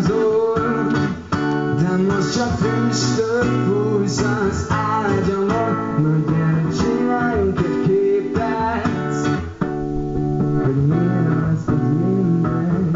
igazol, de most csak füstöt fújsz az ágyamon. Na gyere, csináljunk egy képet, hogy milyen lesz ez mindegy.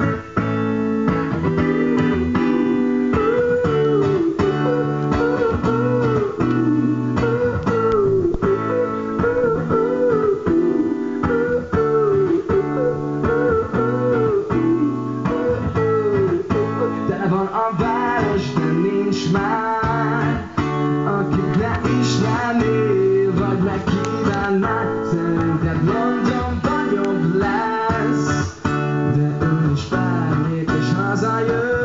Tele van a város, de nincs már, akit ne ismernél, vagy megkívánnál. Szerinted Londonban jobb lesz, de ő is felnép és hazajön.